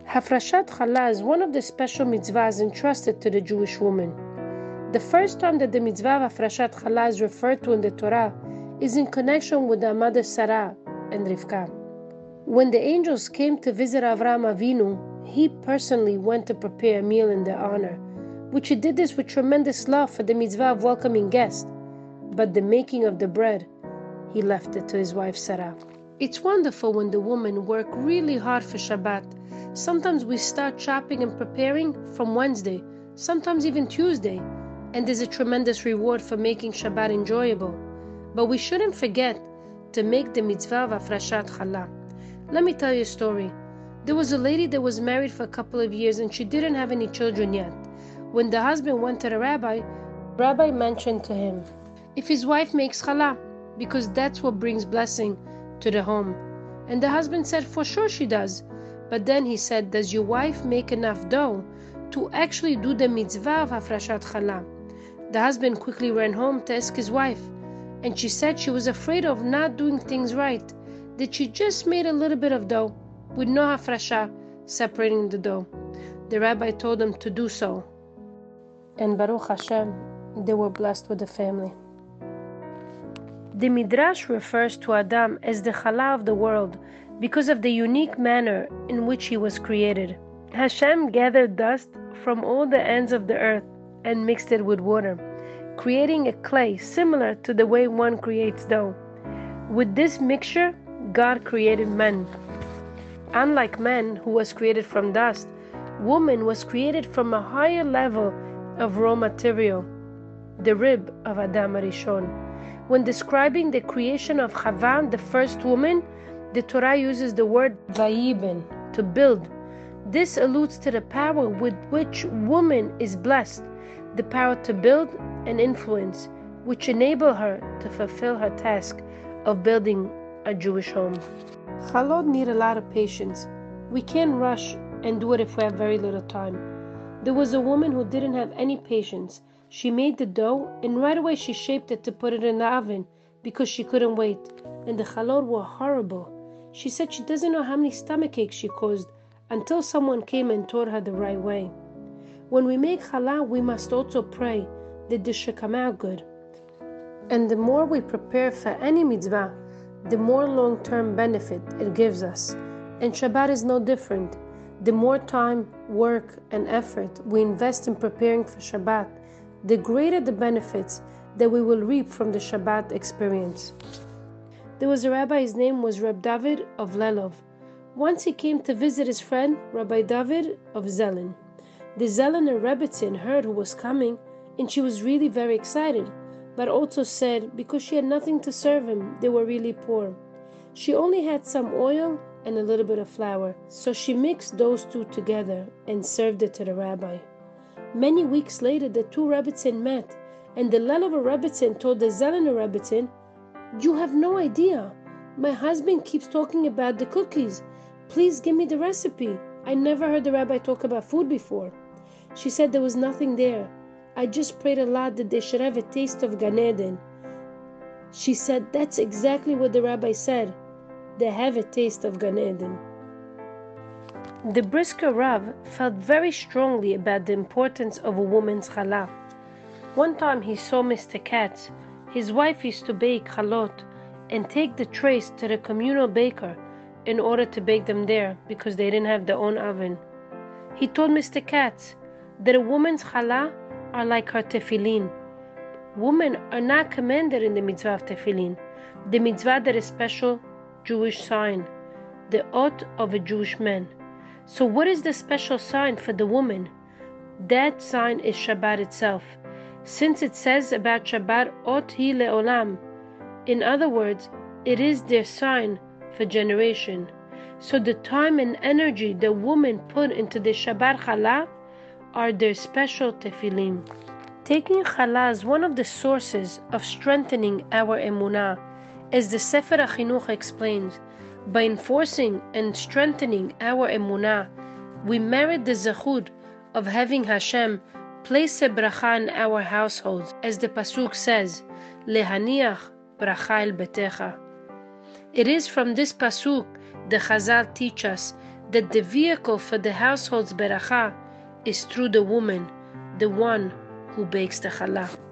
Hafrashat Chala is one of the special mitzvahs entrusted to the Jewish woman. The first time that the mitzvah of Hafrashat Chala is referred to in the Torah is in connection with the mother Sarah and Rivka. When the angels came to visit Avraham Avinu, he personally went to prepare a meal in their honor, which he did this with tremendous love for the mitzvah of welcoming guests. But the making of the bread, he left it to his wife Sarah. It's wonderful when the women work really hard for Shabbat. Sometimes we start chopping and preparing from Wednesday, sometimes even Tuesday, and there's a tremendous reward for making Shabbat enjoyable. But we shouldn't forget to make the mitzvah of Hafrashat Chala. Let me tell you a story. There was a lady that was married for a couple of years and she didn't have any children yet. When the husband went to the rabbi mentioned to him if his wife makes challah, because that's what brings blessing to the home. And the husband said, for sure she does. But then he said, does your wife make enough dough to actually do the mitzvah of Hafrashat Chala? The husband quickly ran home to ask his wife, and she said she was afraid of not doing things right, that she just made a little bit of dough with no hafrasha separating the dough. The rabbi told them to do so, and Baruch Hashem, they were blessed with a family. The Midrash refers to Adam as the Chala of the world because of the unique manner in which he was created. Hashem gathered dust from all the ends of the earth and mixed it with water, creating a clay similar to the way one creates dough. With this mixture, God created man. Unlike man, who was created from dust, woman was created from a higher level of raw material, the rib of Adam Arishon. When describing the creation of Chava, the first woman, the Torah uses the word vayiben, to build. This alludes to the power with which woman is blessed, the power to build and influence, which enable her to fulfill her task of building a Jewish home. Chalot need a lot of patience. We can't rush and do it if we have very little time. There was a woman who didn't have any patience. She made the dough and right away she shaped it to put it in the oven because she couldn't wait. And the chalot were horrible. She said she doesn't know how many stomach aches she caused until someone came and taught her the right way. When we make challah, we must also pray that this should come out good. And the more we prepare for any mitzvah, the more long-term benefit it gives us. And Shabbat is no different. The more time, work, and effort we invest in preparing for Shabbat, the greater the benefits that we will reap from the Shabbat experience. There was a rabbi, his name was Reb David of Lelov. Once he came to visit his friend, Rabbi David of Zelen. The Zelener Rebbetzin heard who was coming, and she was really very excited, but also said because she had nothing to serve him, they were really poor. She only had some oil and a little bit of flour, so she mixed those two together and served it to the rabbi. Many weeks later, the two Rebbetzin met, and the Lelover Rebbetzin told the Zelener Rebbetzin, you have no idea. My husband keeps talking about the cookies. Please give me the recipe. I never heard the rabbi talk about food before. She said there was nothing there. I just prayed a lot that they should have a taste of Gan Eden. She said that's exactly what the rabbi said. They have a taste of Gan Eden. The Brisker Rav felt very strongly about the importance of a woman's challah. One time he saw Mr. Katz. His wife used to bake chalot and take the trays to the communal baker in order to bake them there because they didn't have their own oven. He told Mr. Katz that a woman's challah are like her tefillin. Women are not commanded in the mitzvah of tefillin, the mitzvah that is special Jewish sign, the ot of a Jewish man. So what is the special sign for the woman? That sign is Shabbat itself. Since it says about Shabbat, ot hi le'olam. In other words, it is their sign for generation. So the time and energy the women put into the Shabbat challah are their special tefillin. Taking challah is one of the sources of strengthening our emunah, as the Sefer HaChinuch explains. By enforcing and strengthening our emunah, we merit the zechut of having Hashem place a bracha in our households, as the pasuk says, "Lehaniach bracha el betecha." It is from this pasuk the Chazal teach us that the vehicle for the household's beracha is through the woman, the one who bakes the challah.